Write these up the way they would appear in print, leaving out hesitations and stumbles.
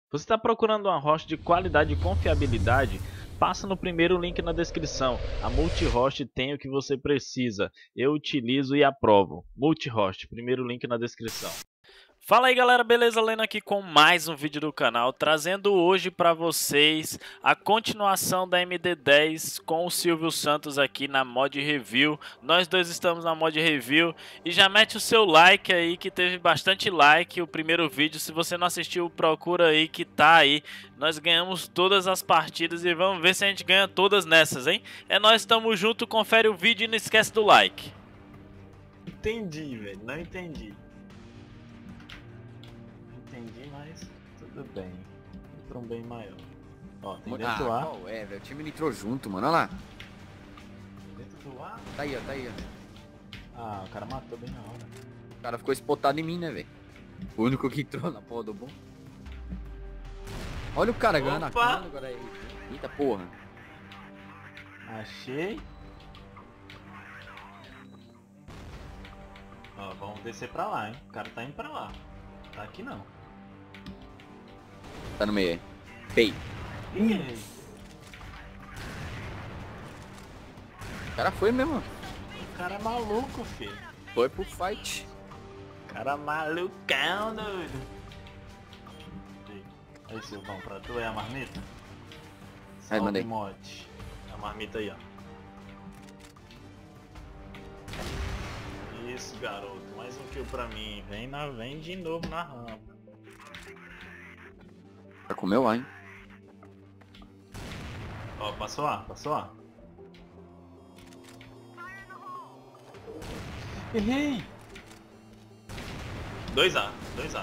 Você está procurando uma host de qualidade e confiabilidade? Passa no primeiro link na descrição. A Multihost tem o que você precisa. Eu utilizo e aprovo. Multihost, primeiro link na descrição. Fala aí galera, beleza? Leno aqui com mais um vídeo do canal, trazendo hoje para vocês a continuação da MD10 com o Silvio Santos aqui na Mod Review. Nós dois estamos na Mod Review e já mete o seu like aí, que teve bastante like o primeiro vídeo. Se você não assistiu, procura aí que tá aí. Nós ganhamos todas as partidas e vamos ver se a gente ganha todas nessas, hein? É nóis, tamo junto, confere o vídeo e não esquece do like. Entendi, velho, não entendi. Entendi, mas tudo bem. Pra um bem maior. Ó, tem dentro do ar. Qual é, velho? O time entrou junto, mano. Olha lá. Dentro do ar? Tá aí, ó, tá aí, ó. Ah, o cara matou bem na hora. O cara ficou spotado em mim, né, velho? O único que entrou na porra do bom. Olha o cara ganhando a cana agora aí. Eita porra. Achei. Ó, vamos descer pra lá, hein? O cara tá indo pra lá. Tá aqui não. Tá no meio aí. Pei. Ih, O cara foi mesmo. o cara é maluco, filho. Foi pro fight. O cara é malucão, doido. Aí, Silvão, pra tu é a marmita? Aí, mandei. Mote. A marmita aí, ó. Isso, garoto. Mais um kill pra mim. Vem de novo na rampa. Já comeu lá, hein? Ó, passou A, passou A. Errei! 2A, 2A.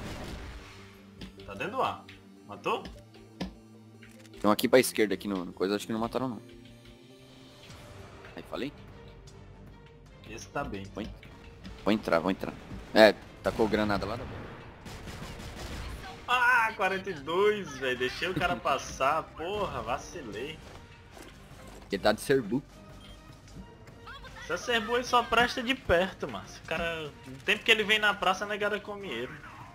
Tá dentro do A. Matou? Tem um aqui pra esquerda, aqui no coisa, acho que não mataram não. Aí, falei? Esse tá bem. Vou entrar, vou entrar. É, tacou granada lá da bola. Ah, 42, velho. Deixei o cara passar. Porra, vacilei. Ele tá de serbu. Essa serbu aí só presta de perto, mano. Esse cara... No tempo que ele vem na praça, a negada come ele.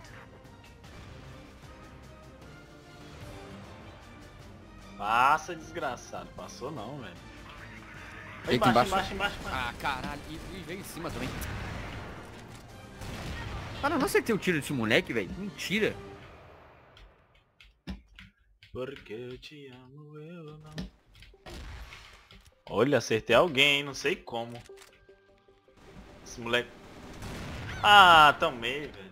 Passa, desgraçado. Passou não, velho. Tem aqui Embaixo. Ah, caralho. E veio em cima também. Cara, eu não acertei o tiro desse moleque, velho. Mentira. Porque eu te amo, eu não... Olha, acertei alguém, não sei como. Esse moleque... Ah, também, velho.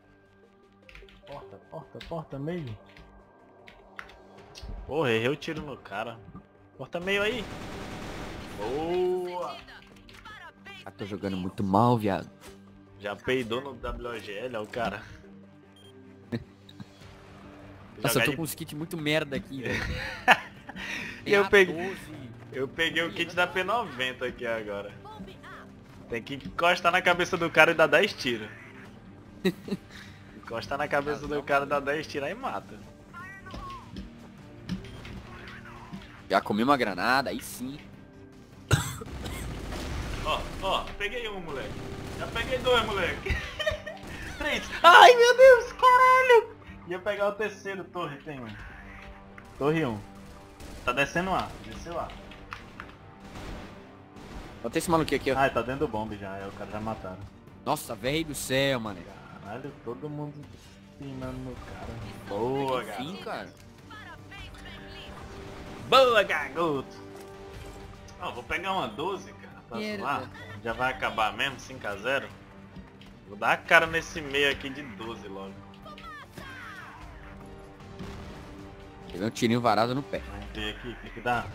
Porta, meio. Porra, errei o tiro no cara. Porta meio aí. Boa! Ah, tô jogando muito mal, viado. Já peidou no WOGL, ó o cara. Nossa, eu tô com uns kits muito merda aqui, velho. E eu peguei o kit da P90 aqui agora. Tem que encostar na cabeça do cara e dar 10 tiros. Encostar na cabeça do cara e dar 10 tiros aí mata. Já comi uma granada, aí sim. Ó, peguei um, moleque. Já peguei dois, moleque. 3. Ai, meu Deus, caralho. Ia pegar o terceiro, torre, tem um. Torre 1. Tá descendo A, desceu A. Bota esse maluquinho aqui, ó. Ai, tá dentro do bombe já, o cara já mataram. Nossa, velho do céu, mano. Caralho, todo mundo pinando no cara. Boa, Enfim, cara. Boa, garoto. Ó, vou pegar uma 12, cara, pra zoar. Já vai acabar mesmo, 5-0. Vou dar a cara nesse meio aqui de 12 logo. Teve um tirinho varado no pé. Vamos ver aqui, o que dá?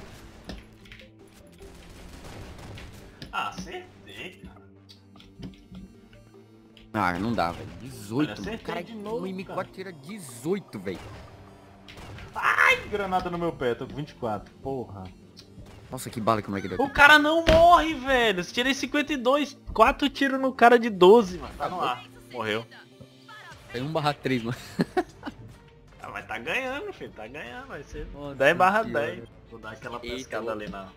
Ah, acertei, cara. Ah, não dá, velho. 18, Olha, mano. acertei Cara, de novo, o M4 tira 18, velho. Ai, granada no meu pé, tô com 24, porra. Nossa, que bala que o moleque deu. O cara não morre, velho. Tirei 52, 4 tiros no cara de 12, mano. Tá no ar. Morreu. Tem 1/3, mano. Ah, mas tá ganhando, filho. Tá ganhando. Vai ser Nossa 10/10. Vou dar aquela Eita, pescada ali na...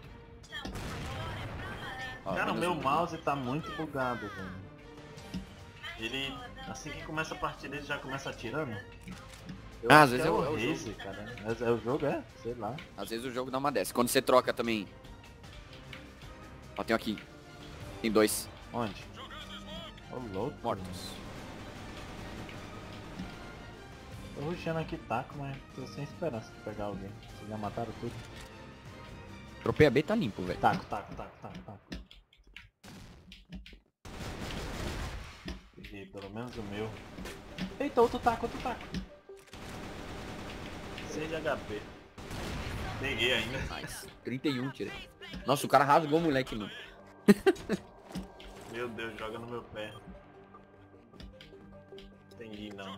Cara, o meu mouse tá muito bugado, velho. Ele, assim que começa a partida, ele já começa atirando. Eu Ah, acho às vezes que é o Raze, cara. Mas é o jogo, sei lá. Às vezes o jogo dá uma dessa. Quando você troca também. Ó, tem aqui. Tem 2 Onde? Ô, louco. mortos. Tô rushando aqui taco, mas tô sem esperança de pegar alguém. Vocês já mataram tudo. Tropei a B, tá limpo, velho. Taco. Peguei pelo menos o meu. Eita, outro taco. 6 de HP. Peguei ainda. Nice. 31, tirei. Nossa, o cara rasgou o moleque, mano. Meu Deus, joga no meu pé. Entendi não.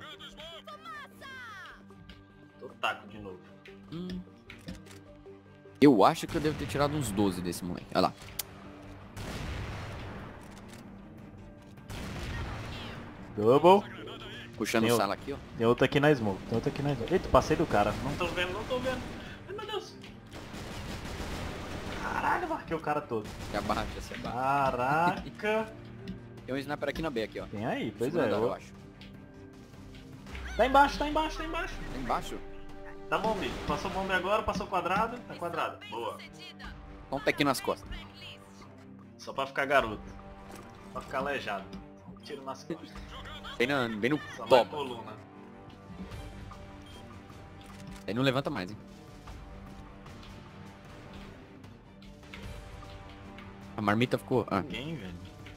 Tô taco de novo. Eu acho que eu devo ter tirado uns 12 desse moleque. Olha lá. Double. Puxando Tem o sala aqui, ó. Tem outro aqui na smoke. Eita, passei do cara. Não tô vendo. Ai, meu Deus. Caralho, marquei o cara todo. E abaixa, se abaixa. Caraca. Tem um sniper aqui na B, aqui, ó. Tem aí, pois Segundo é. andar, eu acho. Tá embaixo. Tá embaixo? Tá bombe. Passou bombe agora, passou quadrado. Tá quadrado. Boa. Dá um tequinho nas costas. Só pra ficar garoto. Pra ficar aleijado. Um tiro nas costas. Bem no Só na toba. coluna. Aí não levanta mais, hein. A marmita ficou... Ah, Ninguém, velho.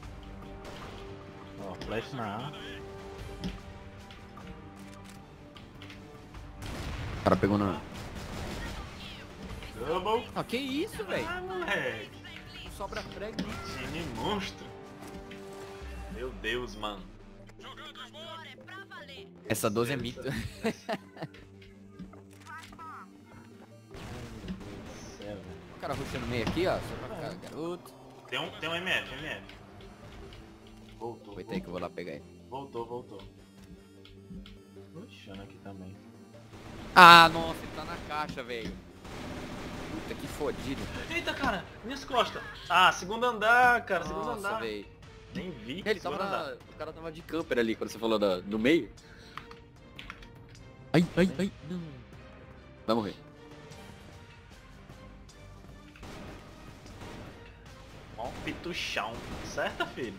Ó, flash na A. o cara pegou na... Double. Ah, que isso, velho. Ah, moleque. Sobra frag. Time monstro. Meu Deus, mano. Essa 12 é mito. O cara rushando meio aqui, ó. Só pra ficar garoto. Tem um MF. Voltou. Aproveita aí que eu vou lá pegar ele. Voltou. Puxando aqui também. Ah, nossa, ele tá na caixa, velho. Puta que fodido. Eita, cara, minhas costas. Ah, segundo andar, cara, segundo Nossa, andar. velho. Nem vi. Ele tava segundo andar. O cara tava de camper ali quando você falou do meio. Ai, não. Vai morrer. Ó, um pituchão. Certo, filho?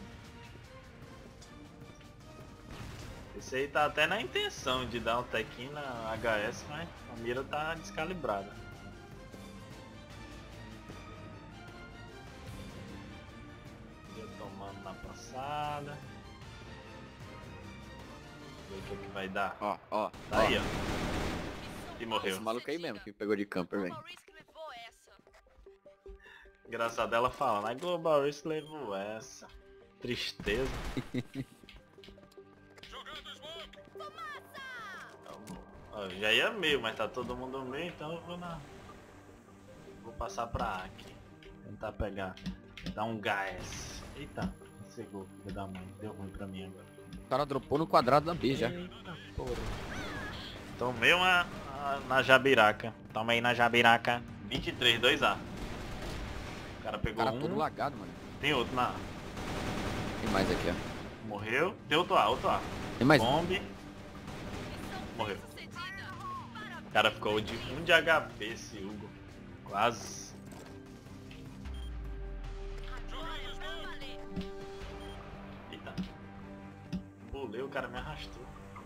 Esse aí tá até na intenção de dar um tequinho na HS, mas a mira tá descalibrada. Eu tomando na passada. Ver o que vai dar. Ó. Tá aí, ó. E morreu. Esse maluco aí mesmo que pegou de camper, velho. Engraçado ela falando, a Global Risk levou essa. Tristeza. Ó, já ia meio, mas tá todo mundo meio, então eu vou passar pra A aqui. Tentar pegar. Dar um gás. Eita, cegou, filho da mãe. Deu ruim pra mim agora. O cara dropou no quadrado da B já. Eita porra. Tomei uma na Jabiraca. Toma aí na Jabiraca. 23, 2A. O cara O pegou cara um. todo lagado, mano. Tem outro na A. Tem mais aqui, ó. Morreu. Tem outro A. Tem mais. Bombe. Morreu. O cara ficou de 1 de HP esse Hugo. Quase. Eita. Pulei, o cara me arrastou.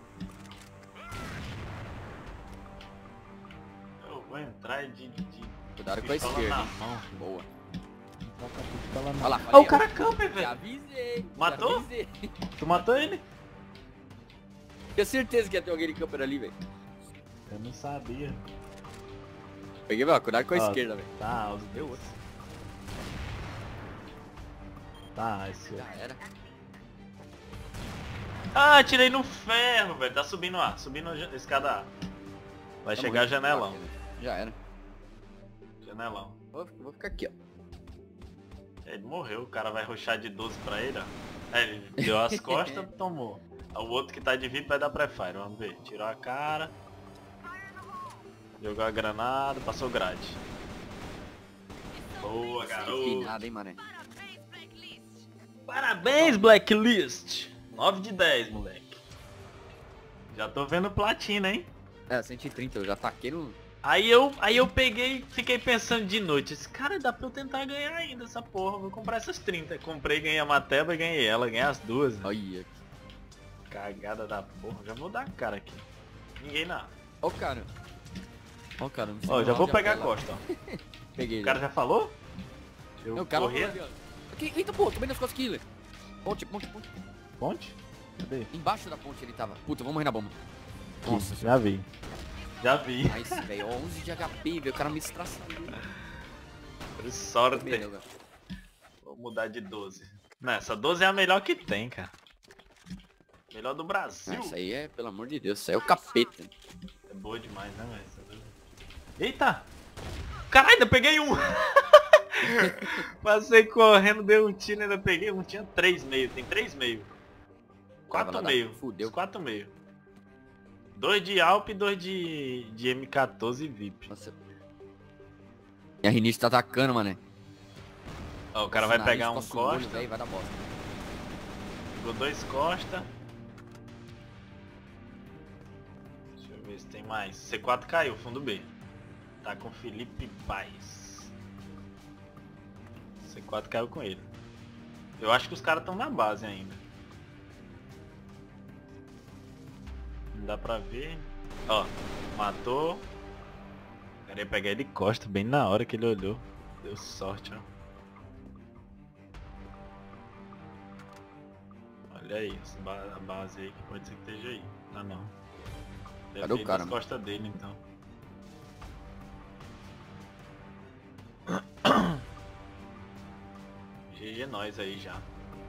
Eu vou entrar de Cuidado com a pistola esquerda, na hein. mão. Boa. Olha Olha lá, o cara camper, Já velho. avisei. Matou? Já avisei. Tu matou ele? Tinha certeza que ia ter alguém de camper ali, velho. Eu não sabia. Peguei, velho. Cuidado com a Ó, esquerda, velho. Tá, os dois. Tá, esse Já era. Ah, tirei no ferro, velho. Tá subindo A, subindo a escada A. Vai Tá chegar muito janelão. fraco, né? Já era. Janelão. Vou ficar aqui, ó. Ele morreu, o cara vai rushar de 12 pra ele, ó. É, ele deu as costas, tomou. O outro que tá de VIP vai dar pré-fire, vamos ver. Tirou a cara. Jogou a granada, passou grade. Boa, garoto. Finado, hein, mané. Parabéns, Blacklist. 9 de 10, moleque. Já tô vendo platina, hein? É, 130, eu já taquei no... Aí eu peguei, fiquei pensando de noite, esse cara dá pra eu tentar ganhar ainda essa porra, vou comprar essas 30. Comprei, ganhei a Mateba e ganhei ela, ganhei as duas. Né? Olha. Cagada da porra, já vou dar a cara aqui. Ninguém nada. Ó o cara. Ó o cara. Ó, já vou pegar a costa, ó. Peguei. O cara já falou? Eu o cara corri. Aqui, eita, pô, tô bem nas costas killer. Ponte. Ponte? Cadê? Embaixo da ponte ele tava. Puta, vamos morrer na bomba. Nossa, já vi. Já vi. Mas, velho, 11 de HP, velho, o cara me estraçando. Sorte. Vou mudar de 12. Não, essa 12 é a melhor que tem, cara. Melhor do Brasil. Essa aí é, pelo amor de Deus, isso aí é o capeta. É boa demais, né, velho? Eita! Caralho, ainda peguei um! Passei correndo, dei um tiro, ainda peguei um. Tinha 3,5, tem 3,5. 4,5. Fudeu. 4,5. 2 de Alp e 2 de M14 VIP. Nossa. E a Rinite tá atacando, mané. Ó, o cara vai pegar um olho, costa. véio, vai dar bosta. Pegou 2 costa. Deixa eu ver se tem mais. C4 caiu, fundo B. Tá com Felipe Paz. C4 caiu com ele. Eu acho que os caras estão na base ainda. Não dá pra ver. Ó, matou. Queria pegar ele costa bem na hora que ele olhou. Deu sorte, ó. Olha aí, a base aí que pode ser que esteja aí. Tá não. Deve Cadê o ter cara, nas costas dele então. GG nós aí já.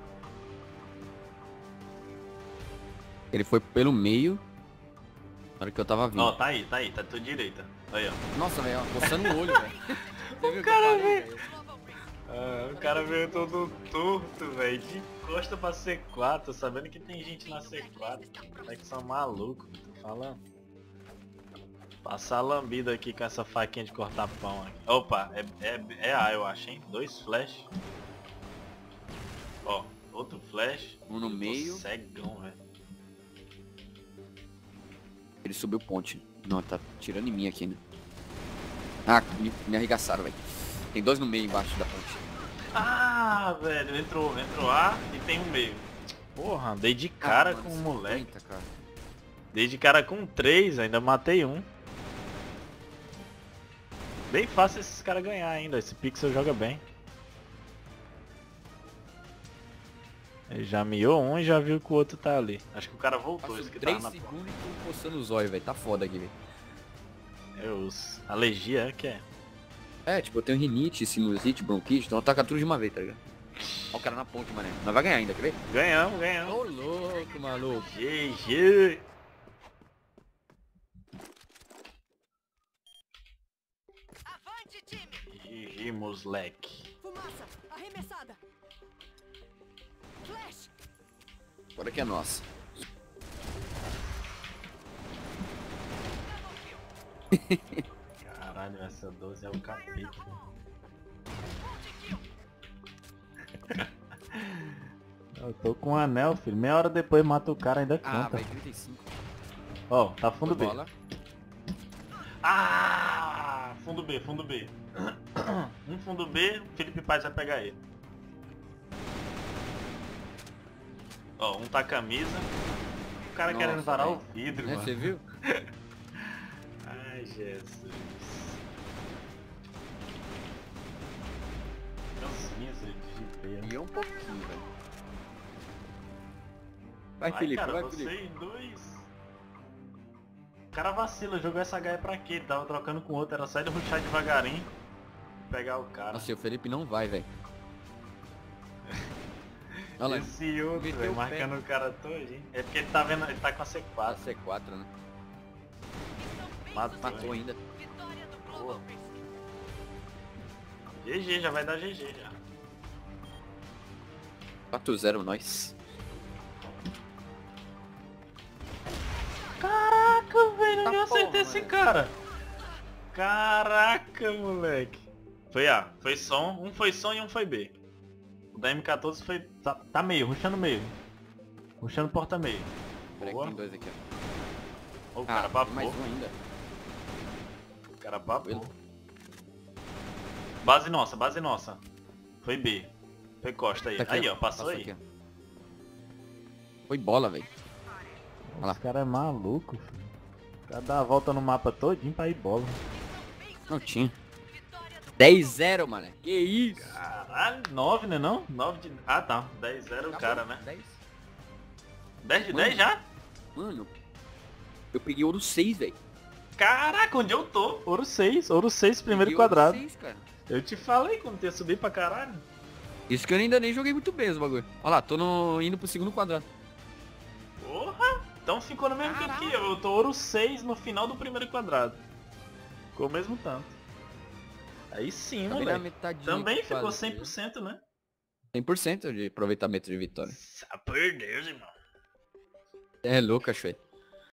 Ele foi pelo meio. Na hora que eu tava vindo. Ó, tá aí, tá à tua direita. Aí, ó. Nossa, velho, coçando o olho, velho. O cara veio. O cara veio todo torto, velho. De costa pra C4, sabendo que tem gente na C4. É que são malucos, tô falando. Passar a lambida aqui com essa faquinha de cortar pão aqui. Opa, é A, eu acho, hein? 2 flash. Ó, outro flash. Um no Eu tô meio. cegão, velho. Ele subiu ponte. Não, tá tirando em mim aqui ainda. Ah, me arregaçaram, velho. Tem 2 no meio embaixo da ponte. Ah, velho, entrou A e tem um meio. Porra, dei de cara com o moleque. 50, cara. Dei de cara com 3, ainda matei um. Bem fácil esses caras ganhar ainda, esse Pixel joga bem. Ele já miou um e já viu que o outro tá ali. Acho que o cara voltou, esse que 3 tava na segundos e tô coçando os olhos, velho. Tá foda aqui, velho. Alergia é que é. É, tipo, eu tenho rinite, sinusite, bronquite, então ataca tudo de uma vez, tá ligado? Ó o cara na ponte, mané. Nós vai ganhar ainda, quer ver? Ganhamos. Ô, louco, maluco. GG. Avante, time! GG, moleque. Fumaça, arremessada. Flash. Agora que é nossa. Caralho, essa 12 é o capítulo. Eu tô com um anel, filho. Meia hora depois mata o cara, ainda Ah, conta. velho, 35. Ó, tá fundo B. Bola. Ah, fundo B. Um fundo B, Felipe Paz vai pegar ele. Ó, um tá camisa. O cara Nossa, querendo varar véio. o vidro, É, mano. você viu? Ai, Jesus. Cansinha, você digitei. E um pouquinho, velho. Vai, Vai, Felipe, cara, vai, vocês Felipe. dois. O cara vacila, jogou essa HE pra quê? Ele tava trocando com outro, era só ele rushar devagarinho e pegar o cara. Nossa, e o Felipe não vai, velho. Olha lá, Esse outro, meteu velho, o pé. marcando o cara todinho. É porque ele tá vendo, ele tá com a C4. a C4, né? Matou ainda. Vitória do Boa. Global GG, já vai dar GG já. 4-0 nós. Caraca, velho, Tá eu acertei porra, esse velho. cara. Caraca, moleque. Foi A, foi som, um foi som e um foi B. O da M14 foi, tá meio, rushando meio. Rushando porta meio. Peraí que Boa. tem 2 aqui, ó. O cara tem babou. mais um ainda. O cara babou. Base nossa, base nossa. Foi B. Foi Costa aí. Tá aqui, Aí, ó, passou aí. aqui, ó. Foi bola, velho. Olha lá. Os caras é maluco, filho. O cara dá a volta no mapa todinho pra ir bola. Não tinha. 10-0, mano. Que isso? Caralho, 9, né não? 9 de... Ah, tá. 10-0 o cara, né? 10. 10 de Mano. 10 já? Mano, eu peguei ouro 6, velho. Caraca, onde eu tô? Ouro 6, primeiro Peguei quadrado. Ouro 6, cara. Eu te falei quando ia subir pra caralho. Isso que eu ainda nem joguei muito bem os bagulho. Olha lá, tô indo pro segundo quadrado. Porra! Então ficou no mesmo que Caraca. aqui. Eu tô ouro 6 no final do primeiro quadrado. Ficou o mesmo tanto. Aí sim, Acabei na moleque. metadinha Também aqui, ficou quase. 100%, né? 100% de aproveitamento de vitória. Ah, por Deus, irmão. É louco, acho.